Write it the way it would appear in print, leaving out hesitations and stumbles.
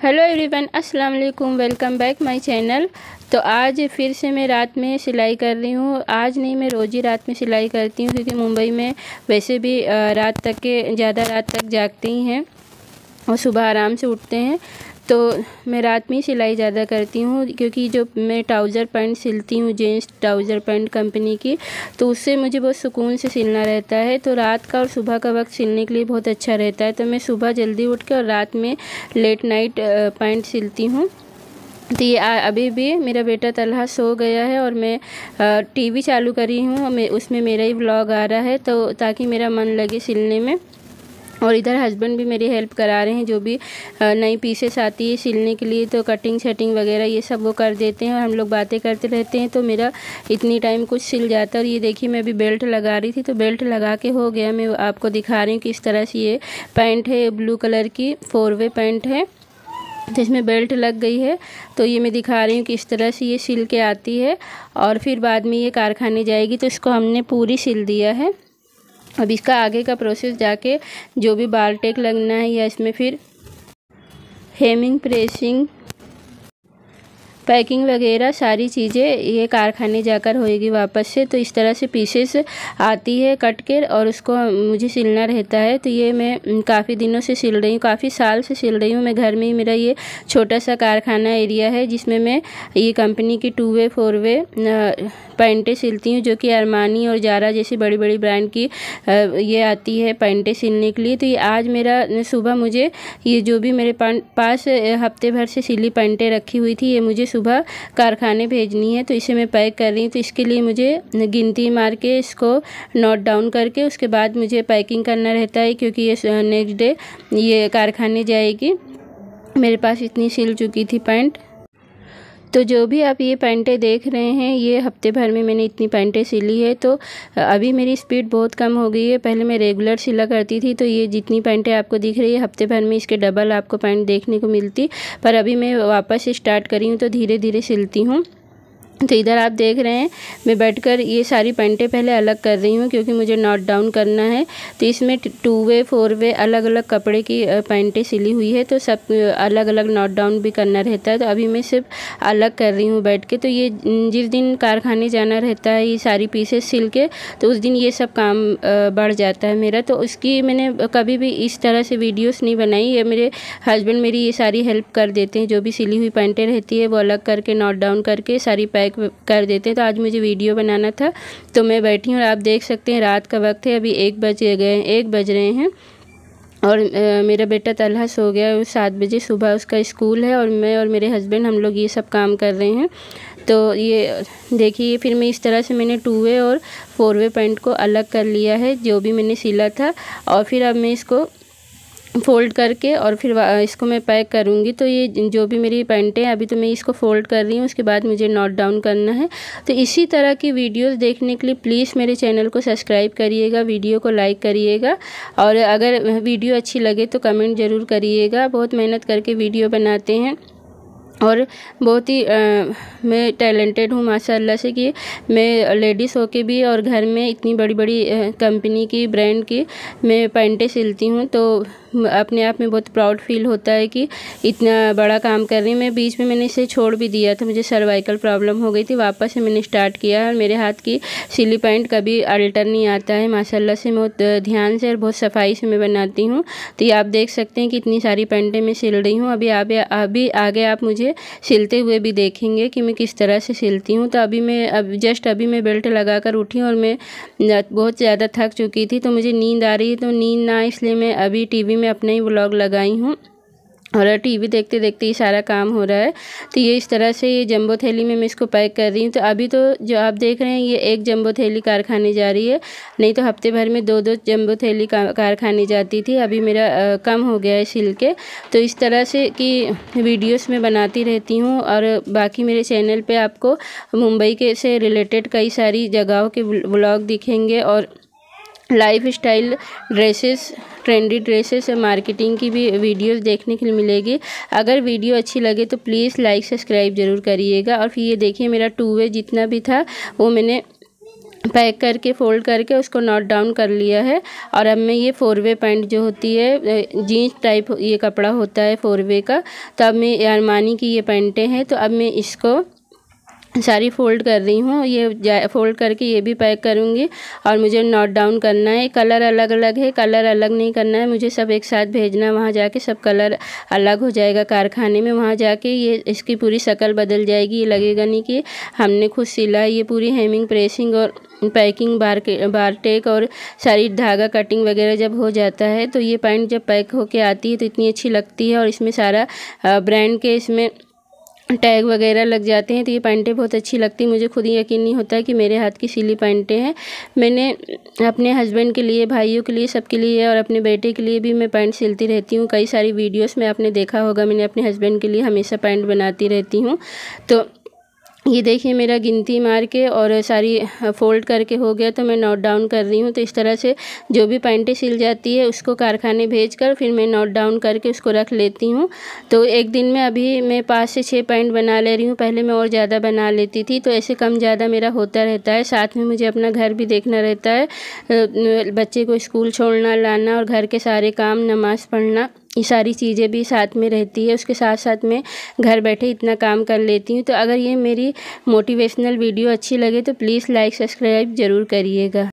Hello everyone, अस्सलाम वालेकुम। Welcome back my channel. तो आज फिर से मैं रात में सिलाई कर रही हूँ। आज नहीं, मैं रोज़ ही रात में सिलाई करती हूँ क्योंकि मुंबई में वैसे भी ज़्यादा रात तक जागते ही हैं और सुबह आराम से उठते हैं। तो मैं रात में ही सिलाई ज़्यादा करती हूँ क्योंकि जो मैं ट्राउज़र पैंट सिलती हूँ, जेंट्स ट्राउज़र पैंट कंपनी की, तो उससे मुझे बहुत सुकून से सिलना रहता है। तो रात का और सुबह का वक्त सिलने के लिए बहुत अच्छा रहता है। तो मैं सुबह जल्दी उठ के और रात में लेट नाइट पैंट सिलती हूँ। तो ये अभी भी मेरा बेटा तलहा सो गया है और मैं टीवी चालू करी हूँ। मैं उसमें मेरा ही व्लॉग आ रहा है तो ताकि मेरा मन लगे सिलने में। और इधर हस्बैंड भी मेरी हेल्प करा रहे हैं, जो भी नई पीसेस आती है सिलने के लिए तो कटिंग शटिंग वगैरह ये सब वो कर देते हैं और हम लोग बातें करते रहते हैं। तो मेरा इतनी टाइम कुछ सिल जाता है। और ये देखिए, मैं अभी बेल्ट लगा रही थी तो बेल्ट लगा के हो गया। मैं आपको दिखा रही हूँ किस तरह से ये पैंट है, ब्लू कलर की 4 वे पैंट है तो इसमें बेल्ट लग गई है। तो ये मैं दिखा रही हूँ किस तरह से ये सिल के आती है और फिर बाद में ये कारखाने जाएगी। तो इसको हमने पूरी सिल दिया है। अब इसका आगे का प्रोसेस जाके जो भी बाल टेक लगना है या इसमें फिर हेमिंग, प्रेसिंग, पैकिंग वगैरह सारी चीज़ें ये कारखाने जाकर होएगी वापस से। तो इस तरह से पीसेस आती है कट के और उसको मुझे सिलना रहता है। तो ये मैं काफ़ी दिनों से सिल रही हूँ, काफ़ी साल से सिल रही हूँ। मैं घर में ही, मेरा ये छोटा सा कारखाना एरिया है जिसमें मैं ये कंपनी की 2 वे 4 वे पैंटें सिलती हूँ, जो कि अरमानी और जारा जैसी बड़ी बड़ी ब्रांड की ये आती है पैंटें सिलने के लिए। तो ये आज मेरा सुबह मुझे ये जो भी मेरे पास हफ्ते भर से सिली पैंटें रखी हुई थी, ये मुझे सुबह कारखाने भेजनी है। तो इसे मैं पैक कर रही हूँ। तो इसके लिए मुझे गिनती मार के इसको नोट डाउन करके उसके बाद मुझे पैकिंग करना रहता है क्योंकि ये नेक्स्ट डे ये कारखाने जाएगी। मेरे पास इतनी सिल चुकी थी पैंट। तो जो भी आप ये पैंटें देख रहे हैं, ये हफ्ते भर में मैंने इतनी पैंटें सिली है। तो अभी मेरी स्पीड बहुत कम हो गई है। पहले मैं रेगुलर सिला करती थी तो ये जितनी पैंटें आपको दिख रही है हफ्ते भर में इसके डबल आपको पैंट देखने को मिलती। पर अभी मैं वापस स्टार्ट करी हूँ तो धीरे धीरे सिलती हूँ। तो इधर आप देख रहे हैं मैं बैठकर ये सारी पैंटें पहले अलग कर रही हूँ क्योंकि मुझे नोट डाउन करना है। तो इसमें 2 वे 4 वे अलग अलग कपड़े की पैंटें सिली हुई है तो सब अलग अलग नोट डाउन भी करना रहता है। तो अभी मैं सिर्फ अलग कर रही हूँ बैठ के। तो ये जिस दिन कारखाने जाना रहता है ये सारी पीसेस सिल के, तो उस दिन ये सब काम बढ़ जाता है मेरा। तो उसकी मैंने कभी भी इस तरह से वीडियोज़ नहीं बनाई। ये मेरे हस्बैंड मेरी ये सारी हेल्प कर देते हैं, जो भी सिली हुई पैंटें रहती है वो अलग करके नोट डाउन करके सारी पैक कर देते हैं। तो आज मुझे वीडियो बनाना था तो मैं बैठी हूँ और आप देख सकते हैं रात का वक्त है, अभी 1 बज रहे हैं और मेरा बेटा तलहा सो गया है। 7 बजे सुबह उसका स्कूल है और मैं और मेरे हस्बैंड हम लोग ये सब काम कर रहे हैं। तो ये देखिए, फिर मैं इस तरह से मैंने 2 वे और 4 वे पैंट को अलग कर लिया है जो भी मैंने सिला था। और फिर अब मैं इसको फ़ोल्ड करके और फिर इसको मैं पैक करूँगी। तो ये जो भी मेरी पैंटें हैं अभी तो मैं इसको फ़ोल्ड कर रही हूँ, उसके बाद मुझे नोट डाउन करना है। तो इसी तरह की वीडियोस देखने के लिए प्लीज़ मेरे चैनल को सब्सक्राइब करिएगा, वीडियो को लाइक करिएगा और अगर वीडियो अच्छी लगे तो कमेंट ज़रूर करिएगा। बहुत मेहनत करके वीडियो बनाते हैं और बहुत ही मैं टैलेंटेड हूँ माशाल्लाह से कि मैं लेडीज़ होके भी और घर में इतनी बड़ी बड़ी कंपनी की ब्रांड की मैं पैंटें सिलती हूँ। तो अपने आप में बहुत प्राउड फील होता है कि इतना बड़ा काम कर रही हूँ मैं। बीच में मैंने इसे छोड़ भी दिया था, मुझे सर्वाइकल प्रॉब्लम हो गई थी, वापस से मैंने स्टार्ट किया। और मेरे हाथ की सिली पैंट कभी अल्टर नहीं आता है माशाल्लाह से। मैं बहुत ध्यान से और बहुत सफाई से मैं बनाती हूँ। तो ये आप देख सकते हैं कि इतनी सारी पैंटें मैं सिल रही हूँ। अभी आगे आप मुझे सिलते हुए भी देखेंगे कि मैं किस तरह से सिलती हूँ। तो अभी मैं बेल्ट लगा कर उठी और मैं बहुत ज़्यादा थक चुकी थी तो मुझे नींद आ रही है। तो नींद ना, इसलिए मैं अभी टीवी में अपना ही व्लॉग लगाई हूँ और टीवी देखते देखते ये सारा काम हो रहा है। तो ये इस तरह से ये जंबो थैली में मैं इसको पैक कर रही हूँ। तो अभी तो जो आप देख रहे हैं ये एक जंबो थैली कारखाने जा रही है, नहीं तो हफ्ते भर में 2-2 जंबो थैली कारखाने जाती थी। अभी मेरा कम हो गया है सिल के। तो इस तरह से कि वीडियोस में बनाती रहती हूँ और बाकी मेरे चैनल पे आपको मुंबई के से रिलेटेड कई सारी जगहों के व्लॉग दिखेंगे और lifestyle dresses, trendy dresses और मार्केटिंग की भी वीडियोस देखने के लिए मिलेगी। अगर वीडियो अच्छी लगे तो प्लीज़ लाइक सब्सक्राइब ज़रूर करिएगा। और फिर ये देखिए मेरा 2 वे जितना भी था वो मैंने पैक करके फोल्ड करके उसको नॉट डाउन कर लिया है। और अब मैं ये 4 वे पैंट जो होती है जीन्स टाइप ये कपड़ा होता है 4 वे का, तो अब मैं अरमानी की ये पैंटें हैं, तो अब मैं इसको सारी फ़ोल्ड कर रही हूँ। ये फ़ोल्ड करके ये भी पैक करूँगी और मुझे नोट डाउन करना है। कलर अलग अलग है, कलर अलग नहीं करना है मुझे, सब एक साथ भेजना। वहाँ जाके सब कलर अलग हो जाएगा कारखाने में, वहाँ जाके ये इसकी पूरी शक्ल बदल जाएगी। ये लगेगा नहीं कि हमने खुद सिला। ये पूरी हेमिंग, प्रेसिंग और पैकिंग, बारटेक और सारी धागा कटिंग वगैरह जब हो जाता है तो ये पैंट जब पैक होके आती है तो इतनी अच्छी लगती है। और इसमें सारा ब्रांड के इसमें टैग वगैरह लग जाते हैं, तो ये पैंटें बहुत अच्छी लगती हैं। मुझे खुद ही यकीन नहीं होता है कि मेरे हाथ की सिली पैंटें हैं। मैंने अपने हस्बैंड के लिए, भाइयों के लिए, सबके लिए और अपने बेटे के लिए भी मैं पैंट सिलती रहती हूँ। कई सारी वीडियोस में आपने देखा होगा, मैंने अपने हस्बैंड के लिए हमेशा पैंट बनाती रहती हूँ। तो ये देखिए मेरा गिनती मार के और सारी फ़ोल्ड करके हो गया, तो मैं नोट डाउन कर रही हूँ। तो इस तरह से जो भी पैंटें सिल जाती है उसको कारखाने भेजकर फिर मैं नोट डाउन करके उसको रख लेती हूँ। तो एक दिन में अभी मैं 5 से 6 पैंट बना ले रही हूँ। पहले मैं और ज़्यादा बना लेती थी, तो ऐसे कम ज़्यादा मेरा होता रहता है। साथ में मुझे अपना घर भी देखना रहता है, बच्चे को स्कूल छोड़ना, लाना और घर के सारे काम, नमाज़ पढ़ना, ये सारी चीज़ें भी साथ में रहती है। उसके साथ साथ मैं घर बैठे इतना काम कर लेती हूँ। तो अगर ये मेरी मोटिवेशनल वीडियो अच्छी लगे तो प्लीज़ लाइक सब्सक्राइब ज़रूर करिएगा।